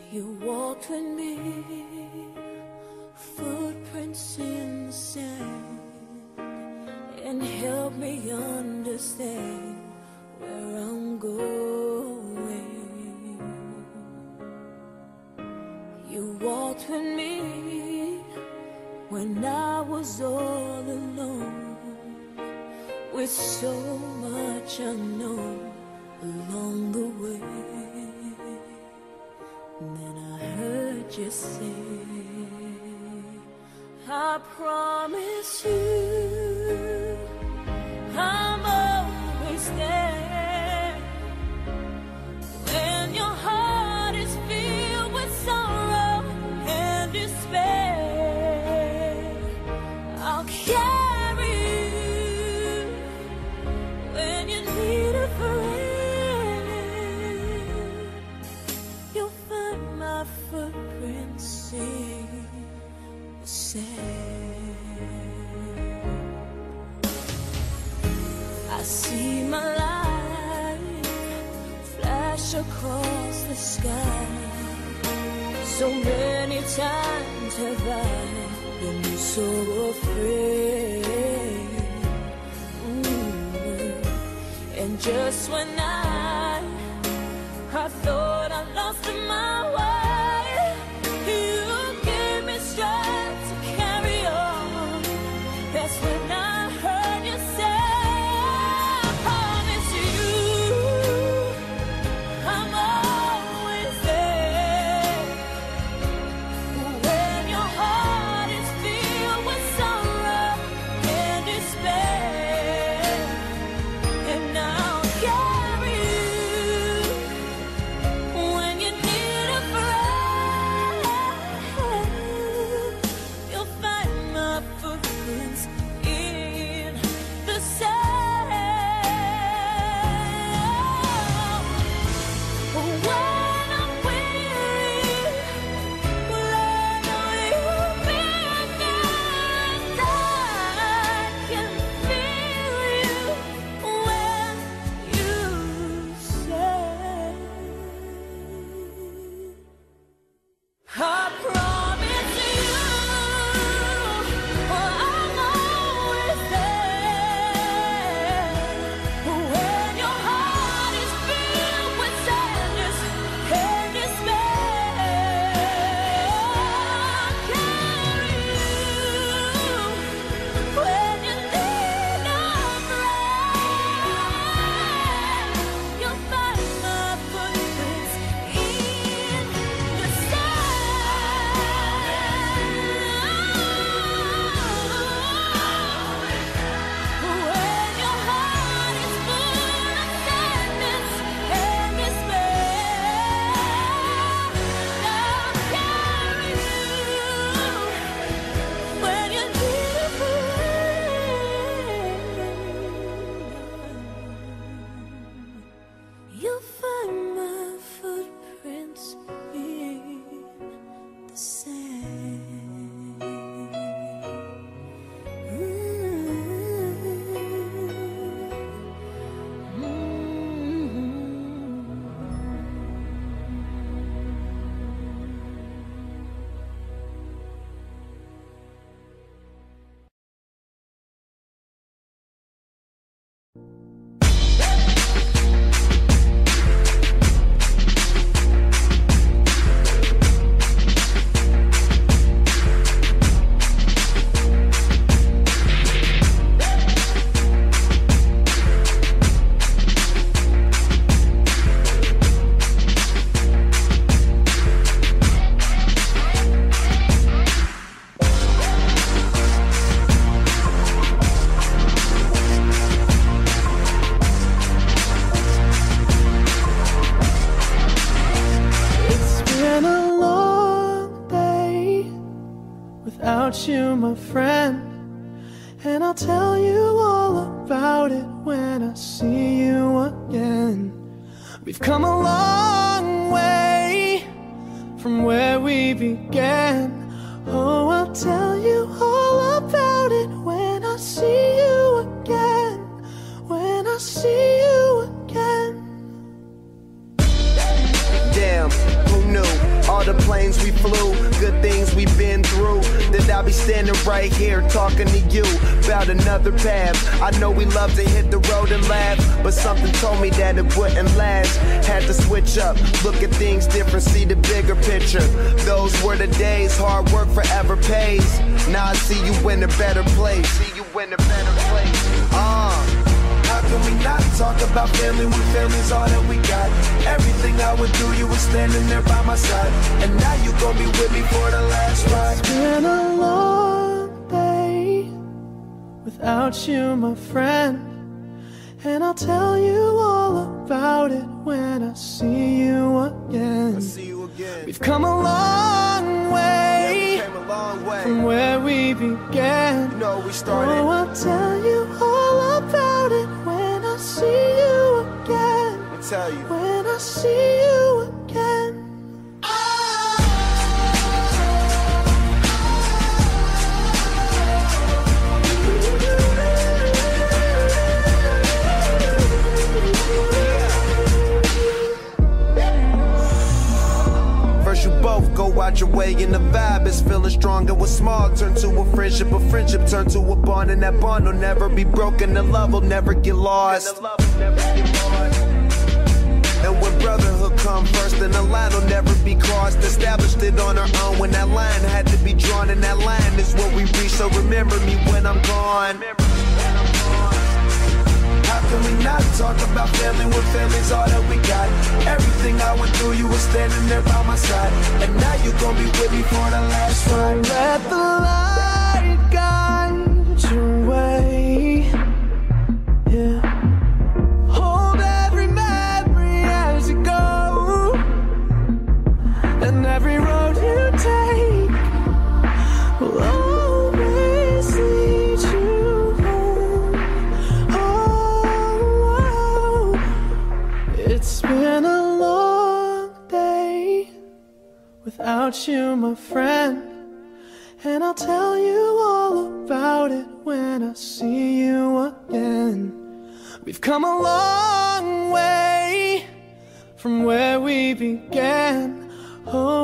You walked with me, footprints in the sand, and helped me understand where I'm going. You walked with me when I was all alone, with so much unknown along the way. And then I heard you say, I promise you I'm always there. When your heart is filled with sorrow and despair, I'll carry you. When you need a friend, you'll find my footprints in the sand. I see my light flash across the sky. So many times have I been so afraid. And just when I thought I lost my way, you gave me strength to carry on. That's when I heard you say, I promise you I'm always there. When your heart is filled with sorrow and despair, and I'll carry you. When you need a friend, you'll find my footprints in the sand. When I'm weary, well, I know you'll be there. I can feel you when you say, I promise you, I'm always there. When your heart is filled with sadness and despair, I'll carry you. When you need a friend, you'll find my footprints in the sand. When your heart is full of sadness and despair, I'll carry you. When you need a friend, you'll find my footprints in the sand. It's been a long day without you, my friend, and I'll tell you all about it when I see you again. We've come a long way from where we began. Oh, I'll tell you all about it when I see you again. When I see you again. Damn, who knew? All planes we flew, good things we've been through. That I'll be standing right here talking to you about another path. I know we love to hit the road and laugh, but something told me that it wouldn't last. Had to switch up, look at things different, see the bigger picture. Those were the days, hard work forever pays. Now I see you in a better place. See you in a better place. How can we not talk about family when family's all that we got? Everything I would do, you were standing there by my side, and now you gon' be with me for the last ride. It's been a long day without you, my friend, and I'll tell you all about it when I see you again. We've come a long way, from where we began. You know we started. Oh, I'll tell you all about it when I see you again. I'll tell you. When I see you again. First you both go out your way and the vibe is feeling strong. And what's small turn to a friendship turn to a bond, and that bond will never be broken. The love will never get lost. And when brotherhood come first, then the line will never be crossed. Established it on our own when that line had to be drawn, and that line is what we reach. So remember me when I'm gone. How can we not talk about family when family's all that we got? Everything I went through, you were standing there by my side, and now you gon' be with me for the last ride. Let the light guide your way. Yeah. Hold every memory as you go, and every road you take will always lead you home. Oh, it's been a long day without you, my friend, and I'll tell you all about it when I see you again. We've come a long way from where we began. Oh,